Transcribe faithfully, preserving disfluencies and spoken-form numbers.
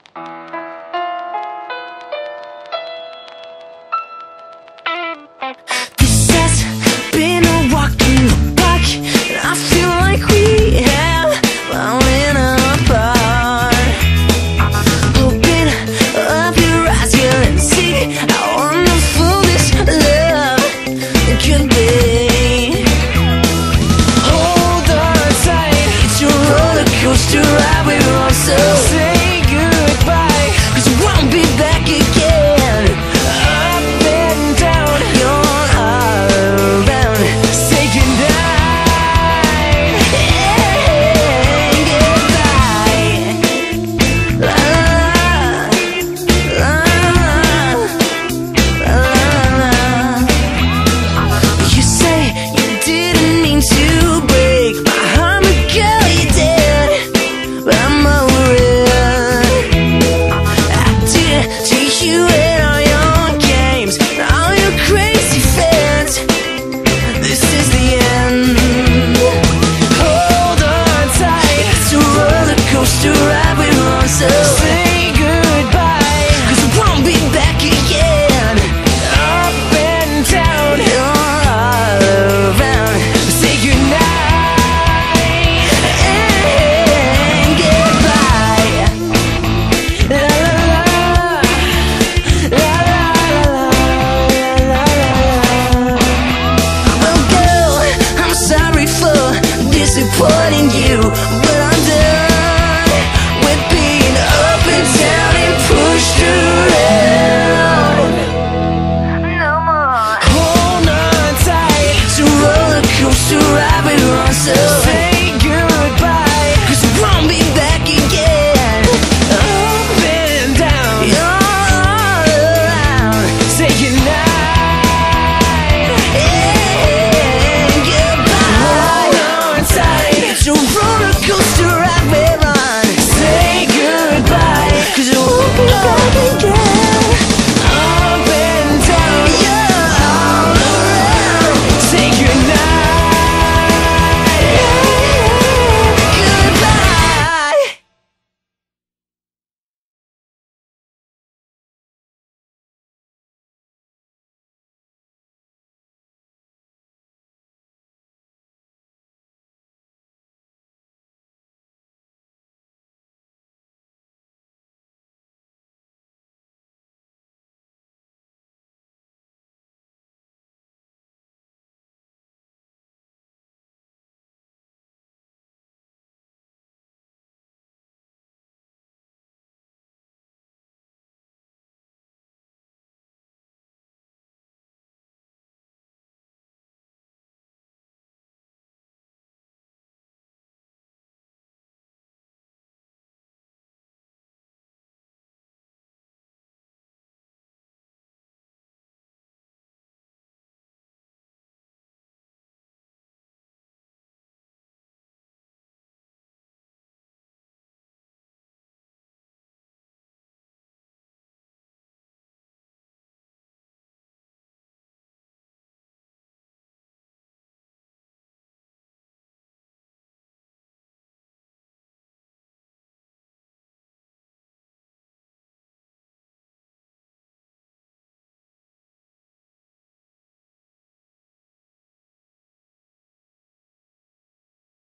This has been a walk in the park, and I feel like we have fallen apart. Open up your eyes, girl, and see how wonderful this love could be. Hold on tight, it's a roller coaster ride we're on, so say goodbye, 'cause we won't be back again. Up and down, you're all around. Say goodnight, yeah, goodbye. La la la la la. You say you didn't mean to break my heart, but girl, you did. But I'm over it. I did teach you in all your games, all your crazy fans. This is the end. Hold on tight, it's a roller coaster ride we're on, so